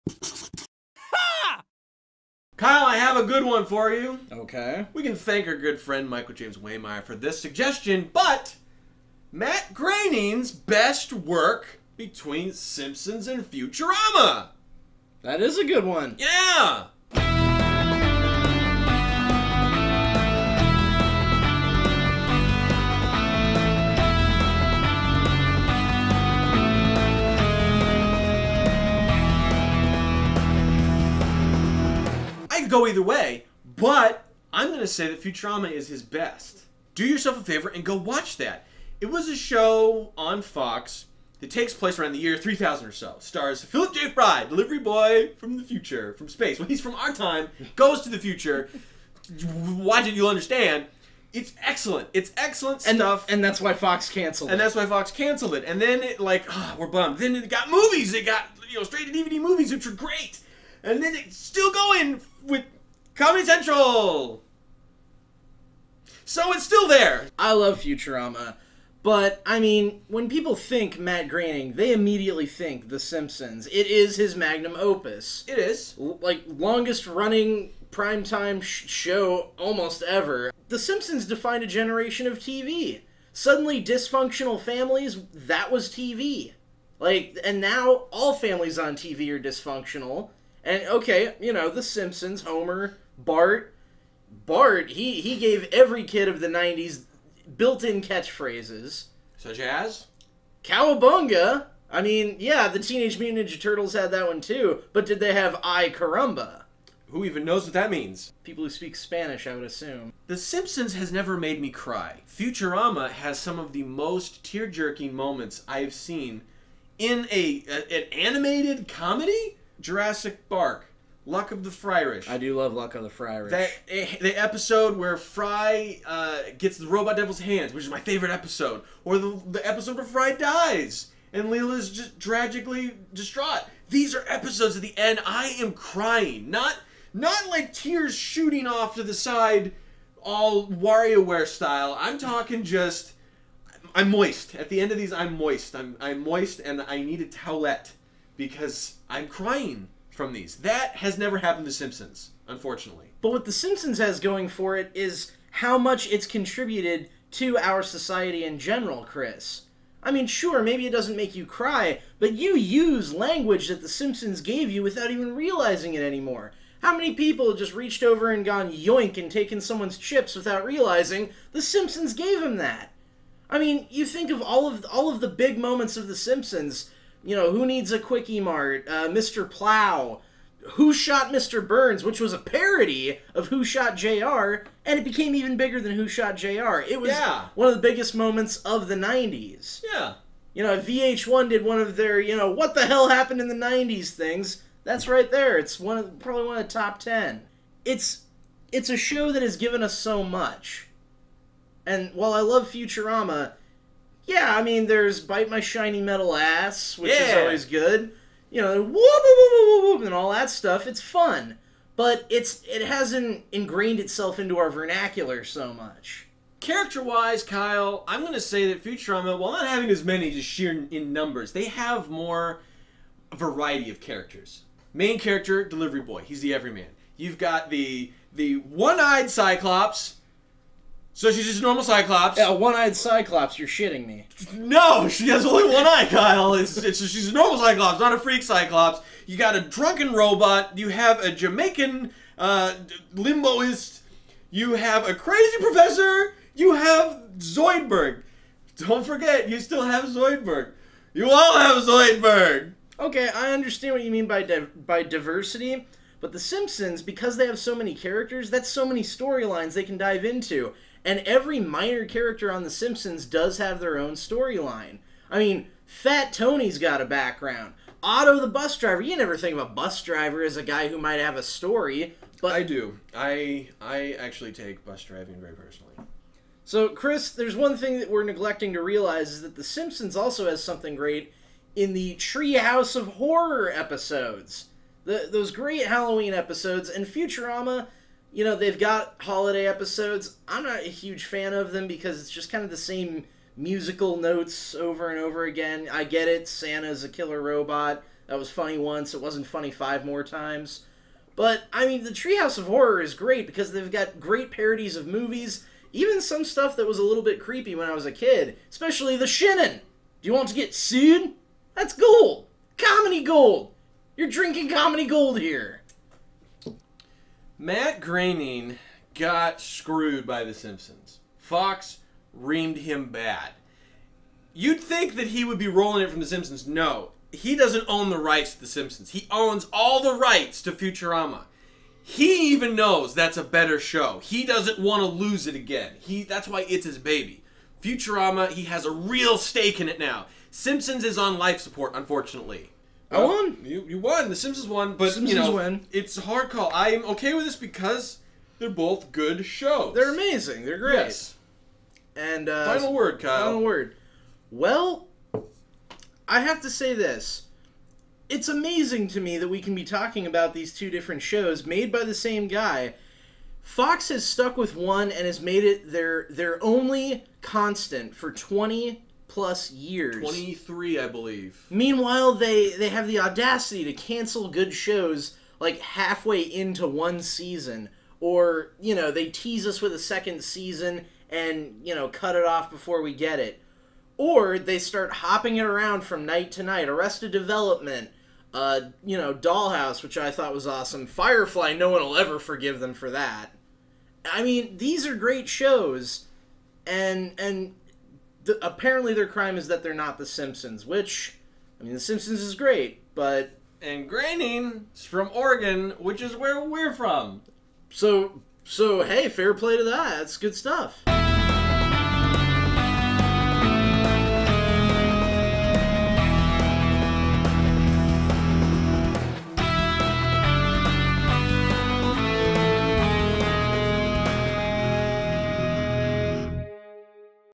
Kyle, I have a good one for you. Okay. We can thank our good friend Michael James Waymeyer for this suggestion, but Matt Groening's best work between Simpsons and Futurama. That is a good one. Yeah! I could go either way, but I'm going to say that Futurama is his best. Do yourself a favor and go watch that. It was a show on Fox that takes place around the year 3000 or so. Stars Philip J. Fry, delivery boy from the future, from space. Well, he's from our time, goes to the future. Watch it, you'll understand. It's excellent. It's excellent stuff. And that's why Fox canceled it. And that's why Fox canceled it. And then it, we're bummed. Then it got movies. It got, straight to DVD movies, which were great. And then it's still going with Comedy Central. So it's still there. I love Futurama. But, I mean, when people think Matt Groening, they immediately think The Simpsons. It is his magnum opus. It is. Longest running primetime show almost ever. The Simpsons defined a generation of TV. Suddenly, dysfunctional families, that was TV. And now all families on TV are dysfunctional. And, okay, The Simpsons, Homer, Bart, he gave every kid of the 90s built-in catchphrases. Such as? Cowabunga! I mean, yeah, the Teenage Mutant Ninja Turtles had that one too, but did they have Ay caramba? Who even knows what that means? People who speak Spanish, I would assume. The Simpsons has never made me cry. Futurama has some of the most tear-jerking moments I've seen in an animated comedy? Jurassic Park. Luck of the Fryrish. I do love Luck of the Fryrish. The episode where Fry gets the robot devil's hands, which is my favorite episode. Or the episode where Fry dies and Leela's just tragically distraught. These are episodes at the end I am crying. Not like tears shooting off to the side, all WarioWare style. I'm talking just... I'm moist. At the end of these, I'm moist. I'm moist and I need a towelette because I'm crying from these. That has never happened to Simpsons, unfortunately. But what The Simpsons has going for it is how much it's contributed to our society in general, Chris. I mean, sure, maybe it doesn't make you cry, but you use language that The Simpsons gave you without even realizing it anymore. How many people have just reached over and gone yoink and taken someone's chips without realizing The Simpsons gave them that? I mean, you think of all of the big moments of The Simpsons. Who Needs a Quickie Mart, Mr. Plow, Who Shot Mr. Burns, which was a parody of Who Shot JR, and it became even bigger than Who Shot JR. It was one of the biggest moments of the 90s. Yeah. VH1 did one of their, what the hell happened in the 90s things. That's right there. It's probably one of the top 10. It's a show that has given us so much. And while I love Futurama... Yeah, I mean, there's Bite My Shiny Metal Ass, which is always good. Whoop, whoop, whoop, whoop, whoop, and all that stuff. It's fun. But it hasn't ingrained itself into our vernacular so much. Character-wise, Kyle, I'm going to say that Futurama, while not having as many just sheer in numbers, they have more variety of characters. Main character, delivery boy. He's the everyman. You've got the one-eyed Cyclops... So she's just a normal Cyclops. Yeah, a one-eyed Cyclops, you're shitting me. No, she has only one eye, Kyle. She's a normal Cyclops, not a freak Cyclops. You got a drunken robot. You have a Jamaican limboist. You have a crazy professor. You have Zoidberg. Don't forget, you still have Zoidberg. You all have Zoidberg. Okay, I understand what you mean by diversity, but The Simpsons, because they have so many characters, that's so many storylines they can dive into. And every minor character on The Simpsons does have their own storyline. I mean, Fat Tony's got a background. Otto the bus driver, you never think of a bus driver as a guy who might have a story, but... I do. I actually take bus driving very personally. So, Chris, there's one thing that we're neglecting to realize is that The Simpsons also has something great in the Treehouse of Horror episodes. Those great Halloween episodes, and Futurama... they've got holiday episodes. I'm not a huge fan of them because it's just kind of the same musical notes over and over again. I get it. Santa's a killer robot. That was funny once. It wasn't funny 5 more times. But, I mean, the Treehouse of Horror is great because they've got great parodies of movies, even some stuff that was a little bit creepy when I was a kid, especially the Shinnin'. Do you want to get sued? That's gold. Comedy gold. You're drinking comedy gold here. Matt Groening got screwed by The Simpsons. Fox reamed him bad. You'd think that he would be rolling it from The Simpsons. No. He doesn't own the rights to The Simpsons. He owns all the rights to Futurama. He even knows that's a better show. He doesn't want to lose it again. That's why it's his baby. Futurama, he has a real stake in it now. Simpsons is on life support, unfortunately. I won. You won. The Simpsons won, but Simpsons win. It's a hard call. I am okay with this because they're both good shows. They're amazing. They're great. Yes. And final word, Kyle. Final word. Well, I have to say this. It's amazing to me that we can be talking about these two different shows made by the same guy. Fox has stuck with one and has made it their only constant for 20 plus years. 23, I believe. Meanwhile, they have the audacity to cancel good shows like halfway into one season. Or, they tease us with a second season and, cut it off before we get it. Or they start hopping it around from night to night. Arrested Development, Dollhouse, which I thought was awesome. Firefly, no one will ever forgive them for that. I mean, these are great shows, and apparently their crime is that they're not The Simpsons, which, The Simpsons is great, but... And Groening's from Oregon, which is where we're from. So hey, fair play to that. That's good stuff.